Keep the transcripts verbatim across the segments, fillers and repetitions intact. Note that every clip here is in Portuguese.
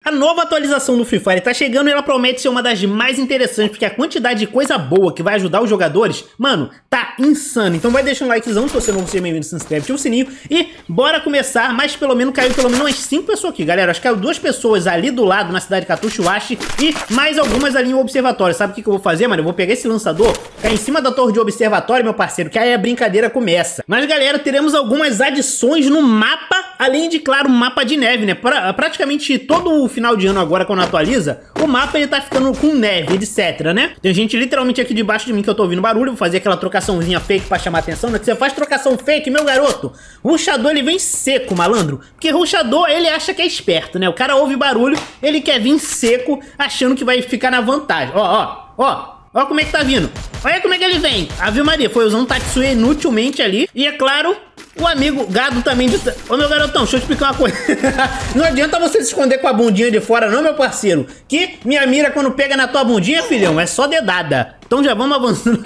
A nova atualização do Free Fire tá chegando e ela promete ser uma das mais interessantes, porque a quantidade de coisa boa que vai ajudar os jogadores, mano, tá insano. Então vai deixando um likezão se você não seja bem-vindo, se inscreve, ativa o sininho e bora começar. Mas pelo menos caiu pelo menos umas cinco pessoas aqui, galera. Acho que caiu duas pessoas ali do lado na cidade de Catuxuache e mais algumas ali no observatório. Sabe o que, que eu vou fazer, mano? Eu vou pegar esse lançador, cair em cima da torre de observatório, meu parceiro, que aí a brincadeira começa. Mas galera, teremos algumas adições no mapa, além de, claro, um mapa de neve, né? Pra, praticamente todo o final de ano agora, quando atualiza, o mapa ele tá ficando com neve, etc, né? Tem gente literalmente aqui debaixo de mim que eu tô ouvindo barulho. Vou fazer aquela trocaçãozinha fake pra chamar atenção, né? Que você faz trocação fake, meu garoto, rushador ele vem seco, malandro. Porque rushador ele acha que é esperto, né? O cara ouve barulho, ele quer vir seco, achando que vai ficar na vantagem. Ó, ó, ó. Olha como é que tá vindo. Olha como é que ele vem. Ave Maria, foi usando Tatsuya inutilmente ali. E é claro, o amigo gado também de... Ô meu garotão, deixa eu te explicar uma coisa. Não adianta você se esconder com a bundinha de fora não, meu parceiro. Que minha mira quando pega na tua bundinha, filhão, é só dedada. Então já vamos avançando.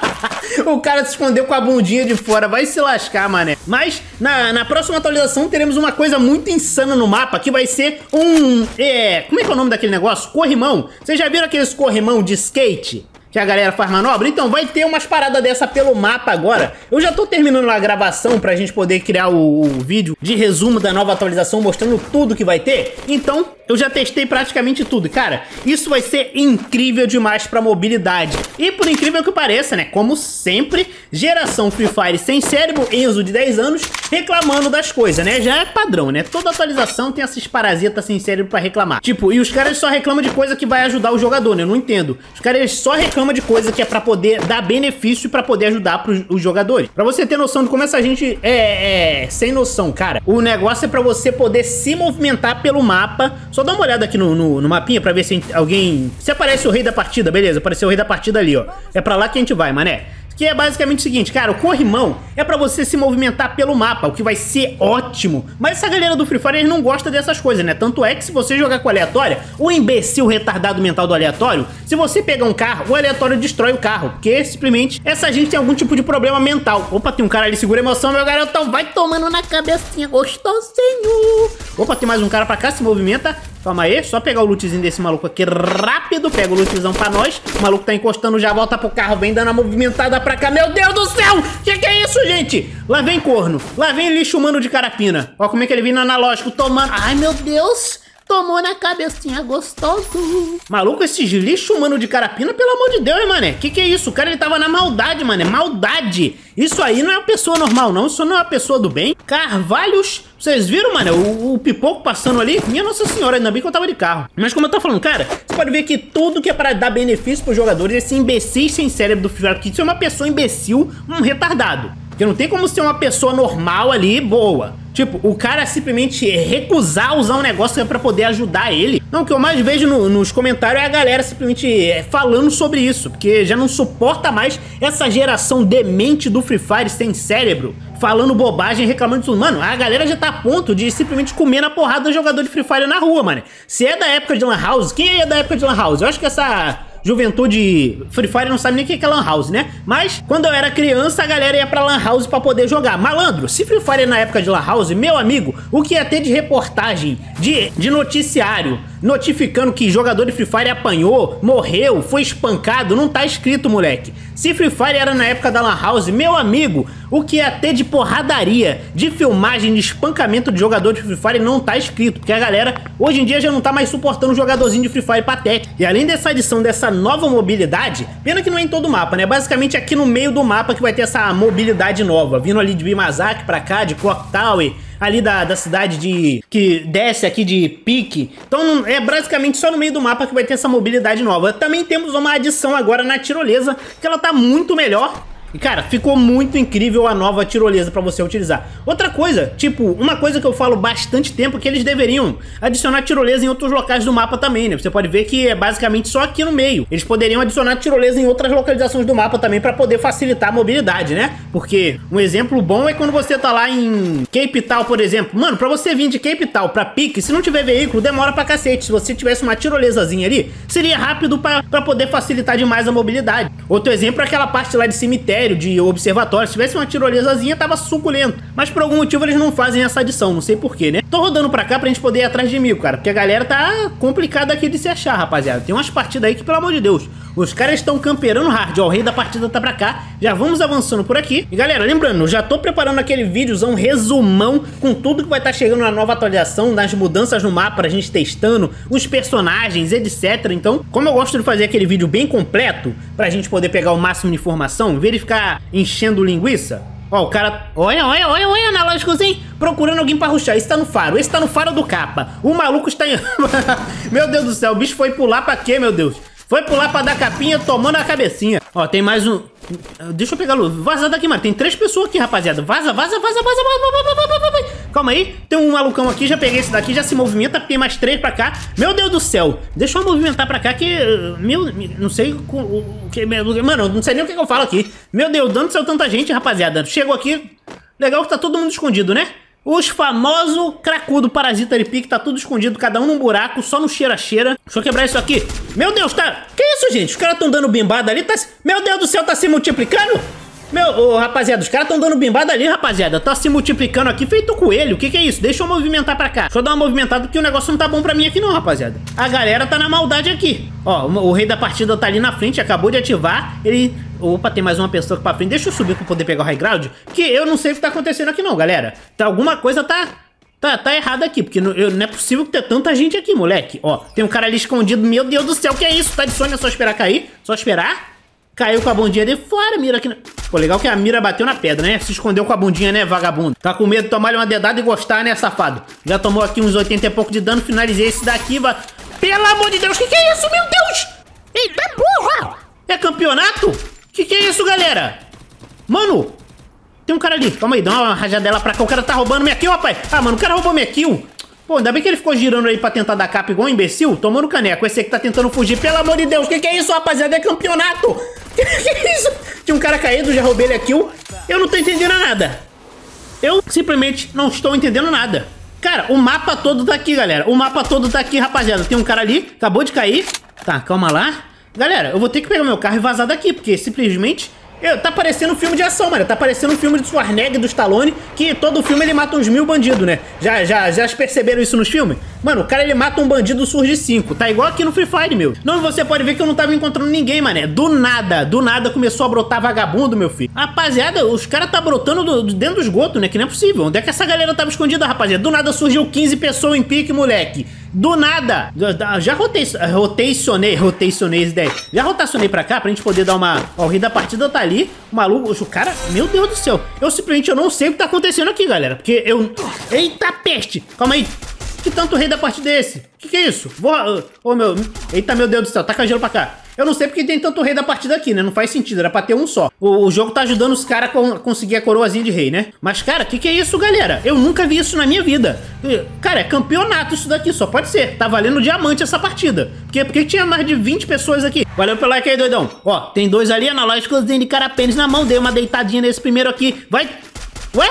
O cara se escondeu com a bundinha de fora. Vai se lascar, mané. Mas na, na próxima atualização teremos uma coisa muito insana no mapa, que vai ser um... É, como é que é o nome daquele negócio? Corrimão. Vocês já viram aqueles corrimão de skate que a galera faz manobra? Então vai ter umas paradas dessa pelo mapa agora. Eu já tô terminando a gravação pra gente poder criar o, o vídeo de resumo da nova atualização, mostrando tudo que vai ter. Então eu já testei praticamente tudo. Cara, isso vai ser incrível demais pra mobilidade. E por incrível que pareça, né, como sempre, geração Free Fire sem cérebro, Enzo de dez anos, reclamando das coisas, né? Já é padrão, né? Toda atualização tem esses parasitas sem cérebro pra reclamar. Tipo, e os caras só reclamam de coisa que vai ajudar o jogador, né? Eu não entendo. Os caras só reclamam de coisa que é pra poder dar benefício e pra poder ajudar pros, os jogadores. Pra você ter noção de como essa gente é, é sem noção, cara. O negócio é pra você poder se movimentar pelo mapa. Só dá uma olhada aqui no, no, no mapinha pra ver se alguém... Se aparece o rei da partida, beleza. Apareceu o rei da partida ali, ó. É pra lá que a gente vai, mané. Que é basicamente o seguinte, cara, o corrimão é pra você se movimentar pelo mapa, o que vai ser ótimo. Mas essa galera do Free Fire, eles não gosta dessas coisas, né? Tanto é que se você jogar com aleatória, o imbecil retardado mental do aleatório, se você pegar um carro, o aleatório destrói o carro. Porque simplesmente essa gente tem algum tipo de problema mental. Opa, tem um cara ali, segura a emoção, meu garotão, vai tomando na cabecinha, gostosinho. Opa, tem mais um cara pra cá, se movimenta. Calma aí, só pegar o lootzinho desse maluco aqui rápido. Pega o lootzão pra nós. O maluco tá encostando, já volta pro carro, vem dando a movimentada pra cá. Meu Deus do céu! Que que é isso, gente? Lá vem corno. Lá vem lixo humano de carapina. Ó como é que ele vem no analógico, tomando... Ai, meu Deus! Tomou na cabecinha, gostoso. Maluco, esses lixo humano de carapina, pelo amor de Deus, hein, mané? Que que é isso? O cara, ele tava na maldade, mané. Maldade. Isso aí não é uma pessoa normal, não. Isso não é uma pessoa do bem. Carvalhos. Vocês viram, mané? O, o pipoco passando ali? Minha Nossa Senhora, ainda bem que eu tava de carro. Mas como eu tô falando, cara, você pode ver que tudo que é pra dar benefício pros jogadores, esse imbecil sem cérebro do Free Fire, porque isso é uma pessoa imbecil, um retardado. Porque não tem como ser uma pessoa normal ali, boa. Tipo, o cara simplesmente recusar usar um negócio que é pra poder ajudar ele. Não, o que eu mais vejo no, nos comentários é a galera simplesmente falando sobre isso. Porque já não suporta mais essa geração demente do Free Fire sem cérebro. Falando bobagem, reclamando de tudo. Mano, a galera já tá a ponto de simplesmente comer na porrada do jogador de Free Fire na rua, mano. Se é da época de Lan House, quem é da época de Lan House? Eu acho que essa... juventude Free Fire não sabe nem o que é Lan House, né? Mas quando eu era criança, a galera ia pra Lan House pra poder jogar. Malandro, se Free Fire na época de Lan House, meu amigo, o que ia ter de reportagem, de, de noticiário, notificando que jogador de Free Fire apanhou, morreu, foi espancado, não tá escrito, moleque. Se Free Fire era na época da Lan House, meu amigo, o que ia ter de porradaria, de filmagem, de espancamento de jogador de Free Fire não tá escrito. Porque a galera, hoje em dia, já não tá mais suportando um jogadorzinho de Free Fire patético. E além dessa adição dessa nova mobilidade, pena que não é em todo o mapa, né? Basicamente aqui no meio do mapa que vai ter essa mobilidade nova. Vindo ali de Bimazaki pra cá, de Clock Tower, ali da, da cidade de... que desce aqui de Pique. Então é basicamente só no meio do mapa que vai ter essa mobilidade nova. Também temos uma adição agora na tirolesa, que ela tá muito melhor. E cara, ficou muito incrível a nova tirolesa pra você utilizar. Outra coisa, tipo, uma coisa que eu falo bastante tempo é que eles deveriam adicionar tirolesa em outros locais do mapa também, né? Você pode ver que é basicamente só aqui no meio. Eles poderiam adicionar tirolesa em outras localizações do mapa também pra poder facilitar a mobilidade, né? Porque um exemplo bom é quando você tá lá em Cape Town, por exemplo. Mano, pra você vir de Cape Town pra Pique, se não tiver veículo, demora pra cacete. Se você tivesse uma tirolesazinha ali, seria rápido pra, pra poder facilitar demais a mobilidade. Outro exemplo é aquela parte lá de cemitério, cemitério, de observatório. Se tivesse uma tirolesazinha, tava suculento. Mas por algum motivo eles não fazem essa adição, não sei porquê, né? Tô rodando pra cá pra gente poder ir atrás de amigo, cara, porque a galera tá complicada aqui de se achar, rapaziada. Tem umas partidas aí que, pelo amor de Deus, os caras estão camperando hard, ó, o rei da partida tá pra cá. Já vamos avançando por aqui. E galera, lembrando, eu já tô preparando aquele videozão resumão com tudo que vai estar tá chegando na nova atualização, nas mudanças no mapa, pra gente testando, os personagens, etcétera. Então, como eu gosto de fazer aquele vídeo bem completo, pra gente poder pegar o máximo de informação, verificar enchendo linguiça. Ó, o cara... Olha, olha, olha, olha, analógicozinho, procurando alguém pra rushar. Esse tá no faro, esse tá no faro do capa. O maluco está em... Meu Deus do céu, o bicho foi pular pra quê, meu Deus? Foi pular pra dar capinha, tomando a cabecinha. Ó, tem mais um... Deixa eu pegar a luz. Vaza daqui, mano. Tem três pessoas aqui, rapaziada. Vaza, vaza, vaza, vaza, vaza, vaza, vaza, vaza. Calma aí. Tem um malucão aqui. Já peguei esse daqui. Já se movimenta. Tem mais três pra cá. Meu Deus do céu. Deixa eu movimentar pra cá que... Meu... Não sei o que... Mano, não sei nem o que eu falo aqui. Meu Deus, dando céu tanta gente, rapaziada. Chegou aqui. Legal que tá todo mundo escondido, né? Os famosos cracudo parasita de pique, tá tudo escondido, cada um num buraco, só no cheira-cheira. Deixa eu quebrar isso aqui. Meu Deus, tá... Que isso, gente? Os caras tão dando bimbada ali, tá... Meu Deus do céu, tá se multiplicando? Meu, ô, rapaziada, os caras tão dando bimbada ali, rapaziada. Tá se multiplicando aqui, feito coelho. O que que é isso? Deixa eu movimentar pra cá. Deixa eu dar uma movimentada, porque o negócio não tá bom pra mim aqui não, rapaziada. A galera tá na maldade aqui. Ó, o, o rei da partida tá ali na frente, acabou de ativar. Ele... Opa, tem mais uma pessoa aqui pra frente. Deixa eu subir pra poder pegar o high ground, que eu não sei o que tá acontecendo aqui não, galera. Tá, alguma coisa tá... Tá, tá errado aqui, porque não, eu, não é possível ter tanta gente aqui, moleque. Ó, tem um cara ali escondido. Meu Deus do céu, que é isso? Tá de sonho, é só esperar cair. Só esperar. Caiu com a bundinha de fora, mira aqui na... Pô, legal que a mira bateu na pedra, né? Se escondeu com a bundinha, né, vagabundo? Tá com medo de tomar-lhe uma dedada e gostar, né, safado? Já tomou aqui uns oitenta e pouco de dano. Finalizei esse daqui, vai... Pelo amor de Deus, que que é isso, meu Deus? Eita porra! É campeonato? Que que é isso, galera? Mano, tem um cara ali. Calma aí, dá uma rajadela pra cá. O cara tá roubando minha kill, rapaz. Ah, mano, o cara roubou minha kill. Pô, ainda bem que ele ficou girando aí pra tentar dar capa igual um imbecil. Tomando caneco. Esse aqui tá tentando fugir. Pelo amor de Deus, que que é isso, rapaziada? É campeonato. Que que é isso? Tinha um cara caído, já roubei ele a kill. Eu não tô entendendo nada. Eu simplesmente não estou entendendo nada. Cara, o mapa todo tá aqui, galera. O mapa todo tá aqui, rapaziada. Tem um cara ali, acabou de cair. Tá, calma lá. Galera, eu vou ter que pegar meu carro e vazar daqui, porque simplesmente... Eu, tá parecendo um filme de ação, mano. Tá parecendo um filme do Schwarzenegger, do Stallone, que todo filme ele mata uns mil bandidos, né? Já, já, já perceberam isso nos filmes? Mano, o cara ele mata um bandido, surge cinco. Tá igual aqui no Free Fire, meu. Não, você pode ver que eu não tava encontrando ninguém, mané. Do nada, do nada começou a brotar vagabundo, meu filho. Rapaziada, os caras tá brotando do, do, dentro do esgoto, né? Que não é possível. Onde é que essa galera tava escondida, rapaziada? Do nada surgiu quinze pessoas em pique, moleque. Do nada. Já, já rotei, rotacionei, rotacionei essa ideia. Já rotacionei pra cá pra gente poder dar uma... Ó, o rei da partida tá ali. O maluco, o cara... Meu Deus do céu. Eu simplesmente eu não sei o que tá acontecendo aqui, galera. Porque eu... Eita peste. Calma aí. Que tanto rei da partida é esse? Que que é isso? Vou... Ô, oh, meu... Eita, meu Deus do céu. Taca gelo pra cá. Eu não sei porque tem tanto rei da partida aqui, né? Não faz sentido, era pra ter um só. O, o jogo tá ajudando os caras a conseguir a coroazinha de rei, né? Mas, cara, que que é isso, galera? Eu nunca vi isso na minha vida. Cara, é campeonato isso daqui, só pode ser. Tá valendo diamante essa partida. Porque, porque tinha mais de vinte pessoas aqui. Valeu pelo like aí, doidão. Ó, tem dois ali, analógicos de carapênis na mão. Dei uma deitadinha nesse primeiro aqui. Vai... Ué?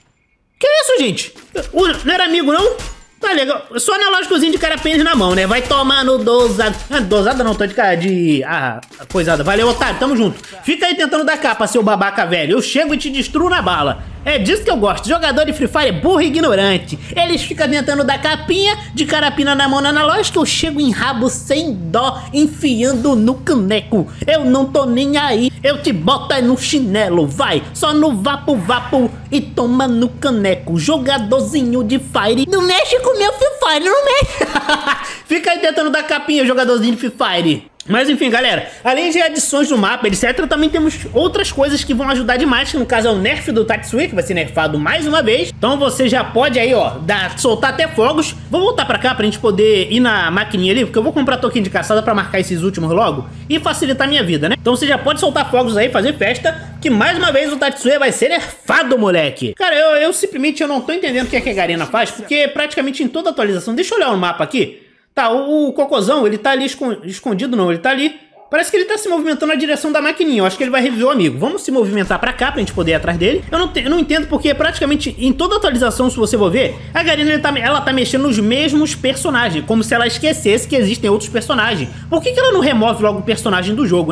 Que isso, gente? O, não era amigo, não? Tá legal, só analógicozinho de carapênis na mão, né? Vai tomar no dosada. Ah, dosada não, tô de cara de... Ah, coisada. Valeu, otário, tamo junto. Fica aí tentando dar capa, seu babaca velho. Eu chego e te destruo na bala. É disso que eu gosto. Jogador de Free Fire é burro e ignorante. Eles ficam tentando dar capinha de carapina na mão na analógica. Eu chego em rabo sem dó, enfiando no caneco. Eu não tô nem aí. Eu te boto aí no chinelo, vai. Só no vapo vapo e toma no caneco. Jogadorzinho de Fire. Não mexe com meu Free Fire, não mexe. Fica aí tentando dar capinha, jogadorzinho de Free Fire. Mas enfim, galera, além de adições no mapa, etcétera, também temos outras coisas que vão ajudar demais, que no caso é o nerf do Tatsuya, que vai ser nerfado mais uma vez. Então você já pode aí, ó, dar, soltar até fogos. Vou voltar pra cá pra gente poder ir na maquininha ali, porque eu vou comprar token de caçada pra marcar esses últimos logo e facilitar a minha vida, né? Então você já pode soltar fogos aí, fazer festa, que mais uma vez o Tatsuya vai ser nerfado, moleque. Cara, eu, eu simplesmente eu não tô entendendo o que, é que a Garena faz, porque praticamente em toda atualização... Deixa eu olhar o mapa aqui. Tá, o, o cocôzão, ele tá ali escondido, não, ele tá ali. Parece que ele tá se movimentando na direção da maquininha. Eu acho que ele vai reviver o amigo. Vamos se movimentar pra cá pra gente poder ir atrás dele. Eu não, te, eu não entendo porque praticamente em toda atualização, se você for ver, a Garena ela tá, ela tá mexendo nos mesmos personagens, como se ela esquecesse que existem outros personagens. Por que que ela não remove logo o personagem do jogo, né?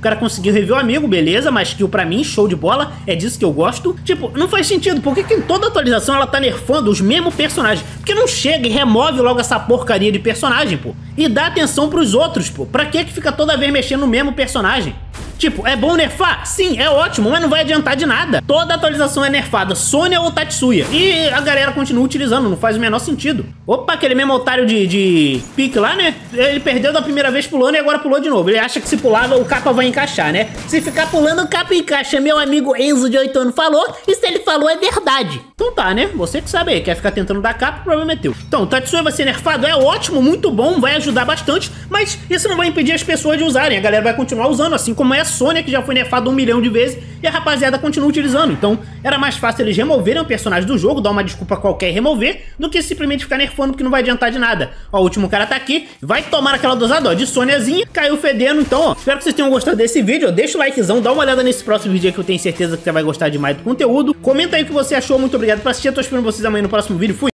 cara conseguiu rever o amigo, beleza, mas kill pra mim, show de bola, é disso que eu gosto. Tipo, não faz sentido, por que que em toda atualização ela tá nerfando os mesmos personagens? Porque não chega e remove logo essa porcaria de personagem, pô, e dá atenção pros outros, pô. Pra que que fica toda vez mexendo no mesmo personagem? Tipo, é bom nerfar? Sim, é ótimo, mas não vai adiantar de nada. Toda atualização é nerfada, Sônia ou Tatsuya. E a galera continua utilizando, não faz o menor sentido. Opa, aquele mesmo otário de, de pique lá, né? Ele perdeu da primeira vez pulando e agora pulou de novo. Ele acha que se pulava, o capa vai encaixar, né? Se ficar pulando, o capa encaixa. Meu amigo Enzo de oito anos falou, e se ele falou é verdade. Então tá, né? Você que sabe aí, quer ficar tentando dar capa, o problema é teu. Então, o Tatsuya vai ser nerfado, é ótimo, muito bom, vai ajudar bastante, mas isso não vai impedir as pessoas de usarem. A galera vai continuar usando, assim como é a Sônia, que já foi nerfada um milhão de vezes, e a rapaziada continua utilizando. Então, era mais fácil eles removerem o personagem do jogo, dar uma desculpa qualquer e remover, do que simplesmente ficar nerfando, porque não vai adiantar de nada. Ó, o último cara tá aqui, vai tomar aquela dosada, ó, de Sôniazinha, caiu fedendo. Então, ó, espero que vocês tenham gostado desse vídeo, ó, deixa o likezão, dá uma olhada nesse próximo vídeo aí que eu tenho certeza que você vai gostar demais do conteúdo. Comenta aí o que você achou, muito obrigado por assistir, eu tô esperando vocês amanhã no próximo vídeo, fui!